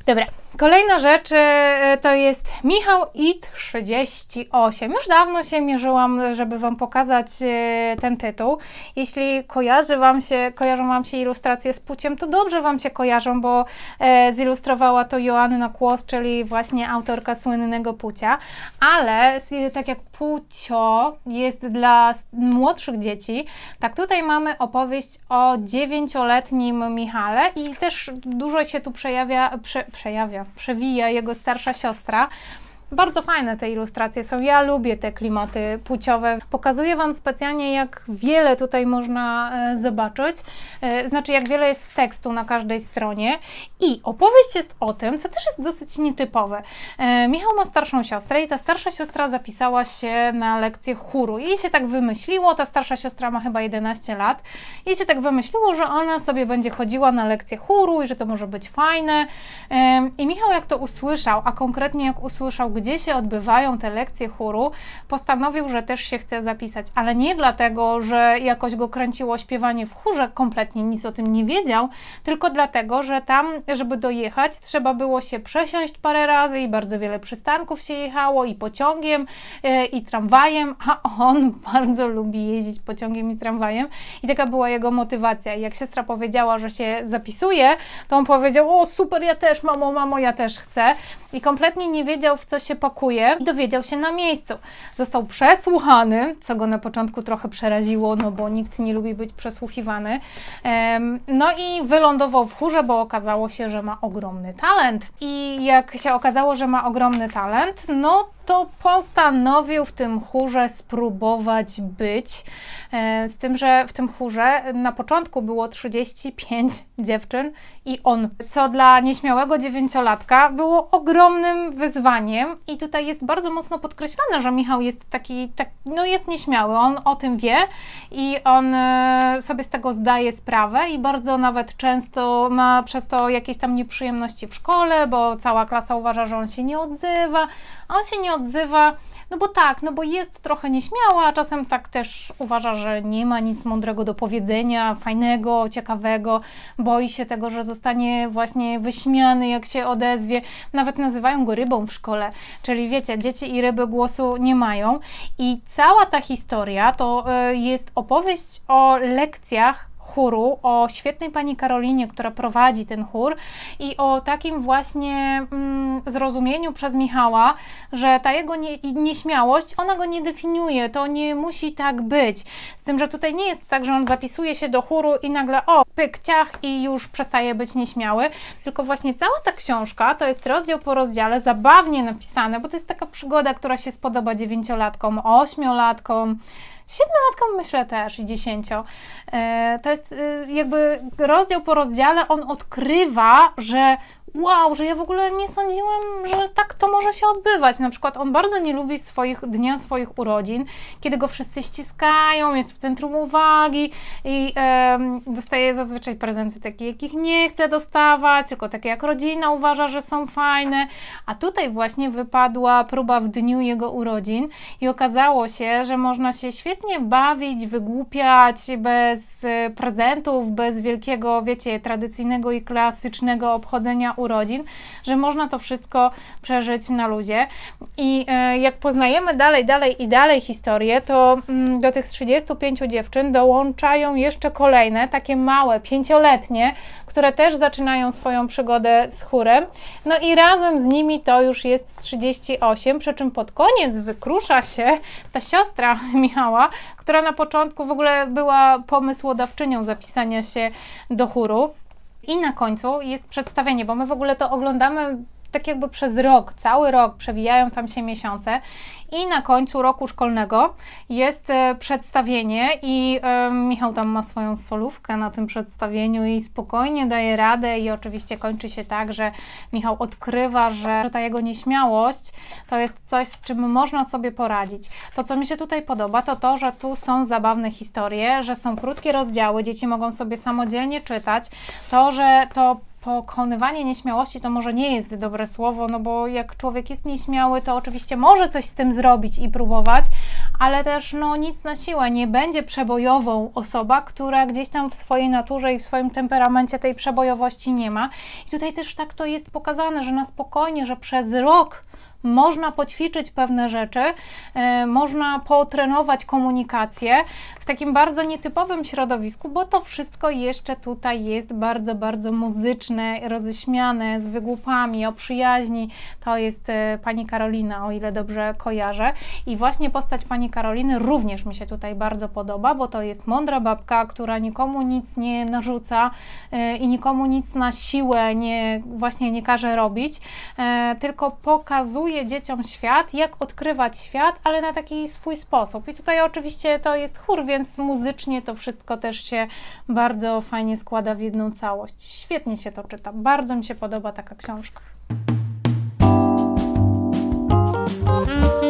Dobra, kolejna rzecz to jest Michał i 38. Już dawno się mierzyłam, żeby Wam pokazać ten tytuł. Jeśli kojarzą Wam się ilustracje z Puciem, to dobrze Wam się kojarzą, bo zilustrowała to Joanna Kłos, czyli właśnie autorka słynnego Pucia. Ale tak jak Pucio jest dla młodszych dzieci, tak tutaj mamy opowieść o 9-letnim Michale i też dużo się tu przewija jego starsza siostra. Bardzo fajne te ilustracje są, ja lubię te klimaty puciowe. Pokazuję Wam specjalnie, jak wiele tutaj można zobaczyć, znaczy jak wiele jest tekstu na każdej stronie i opowieść jest o tym, co też jest dosyć nietypowe. Michał ma starszą siostrę i ta starsza siostra zapisała się na lekcję chóru. Jej się tak wymyśliło, ta starsza siostra ma chyba 11 lat, jej się tak wymyśliło, że ona sobie będzie chodziła na lekcję chóru i że to może być fajne. I Michał jak to usłyszał, a konkretnie jak usłyszał, gdzie się odbywają te lekcje chóru, postanowił, że też się chce zapisać, ale nie dlatego, że jakoś go kręciło śpiewanie w chórze, kompletnie nic o tym nie wiedział, tylko dlatego, że tam, żeby dojechać, trzeba było się przesiąść parę razy i bardzo wiele przystanków się jechało i pociągiem, i tramwajem, a on bardzo lubi jeździć pociągiem i tramwajem i taka była jego motywacja. I jak siostra powiedziała, że się zapisuje, to on powiedział: o super, ja też, mamo, ja też chcę. I kompletnie nie wiedział, w co się pakuje i dowiedział się na miejscu. Został przesłuchany, co go na początku trochę przeraziło, no bo nikt nie lubi być przesłuchiwany. No i wylądował w chórze, bo okazało się, że ma ogromny talent. I jak się okazało, że ma ogromny talent, no to postanowił w tym chórze spróbować być. Z tym, że w tym chórze na początku było 35 dziewczyn i on, co dla nieśmiałego 9-latka było ogromnym wyzwaniem i tutaj jest bardzo mocno podkreślane, że Michał jest taki, no jest nieśmiały, on o tym wie i on sobie z tego zdaje sprawę i bardzo nawet często ma przez to jakieś tam nieprzyjemności w szkole, bo cała klasa uważa, że on się nie odzywa, a on się nie odzywa, no bo tak, no bo jest trochę nieśmiały, a czasem tak też uważa, że nie ma nic mądrego do powiedzenia, fajnego, ciekawego, boi się tego, że zostanie właśnie wyśmiany, jak się odezwie. Nawet nazywają go rybą w szkole, czyli wiecie, dzieci i ryby głosu nie mają. I cała ta historia to jest opowieść o lekcjach chóru, o świetnej pani Karolinie, która prowadzi ten chór i o takim właśnie zrozumieniu przez Michała, że ta jego nieśmiałość, ona go nie definiuje, to nie musi tak być. Z tym, że tutaj nie jest tak, że on zapisuje się do chóru i nagle o, pyk, ciach i już przestaje być nieśmiały, tylko właśnie cała ta książka to jest rozdział po rozdziale, zabawnie napisane, bo to jest taka przygoda, która się spodoba 9-latkom, 8-latkom, 7-latkom myślę też i 10. To jest jakby rozdział po rozdziale, on odkrywa, że wow, że ja w ogóle nie sądziłem, że tak to może się odbywać. Na przykład on bardzo nie lubi dnia swoich urodzin, kiedy go wszyscy ściskają, jest w centrum uwagi i dostaje zazwyczaj prezenty takie, jakich nie chce dostawać, tylko takie jak rodzina uważa, że są fajne. A tutaj właśnie wypadła próba w dniu jego urodzin i okazało się, że można się świetnie bawić, wygłupiać bez prezentów, bez wielkiego, wiecie, tradycyjnego i klasycznego obchodzenia urodzin, że można to wszystko przeżyć na luzie. I jak poznajemy dalej historię, to do tych 35 dziewczyn dołączają jeszcze kolejne, takie małe, 5-letnie, które też zaczynają swoją przygodę z chórem. No i razem z nimi to już jest 38, przy czym pod koniec wykrusza się ta siostra Michała, która na początku w ogóle była pomysłodawczynią zapisania się do chóru. I na końcu jest przedstawienie, bo my w ogóle to oglądamy tak jakby przez rok, cały rok, przewijają tam się miesiące i na końcu roku szkolnego jest przedstawienie i Michał tam ma swoją solówkę na tym przedstawieniu i spokojnie daje radę i oczywiście kończy się tak, że Michał odkrywa, że ta jego nieśmiałość to jest coś, z czym można sobie poradzić. To, co mi się tutaj podoba, to to, że tu są zabawne historie, że są krótkie rozdziały, dzieci mogą sobie samodzielnie czytać, to, że to pokonywanie nieśmiałości to może nie jest dobre słowo, no bo jak człowiek jest nieśmiały, to oczywiście może coś z tym zrobić i próbować, ale też no nic na siłę, nie będzie przebojową osoba, która gdzieś tam w swojej naturze i w swoim temperamencie tej przebojowości nie ma. I tutaj też tak to jest pokazane, że na spokojnie, że przez rok można poćwiczyć pewne rzeczy, można potrenować komunikację w takim bardzo nietypowym środowisku, bo to wszystko jeszcze tutaj jest bardzo, bardzo muzyczne, roześmiane, z wygłupami, o przyjaźni. To jest pani Karolina, o ile dobrze kojarzę. I właśnie postać pani Karoliny również mi się tutaj bardzo podoba, bo to jest mądra babka, która nikomu nic nie narzuca i nikomu nic na siłę właśnie nie każe robić, tylko pokazuje dzieciom świat, jak odkrywać świat, ale na taki swój sposób. I tutaj oczywiście to jest chór, więc muzycznie to wszystko też się bardzo fajnie składa w jedną całość. Świetnie się to czyta. Bardzo mi się podoba taka książka.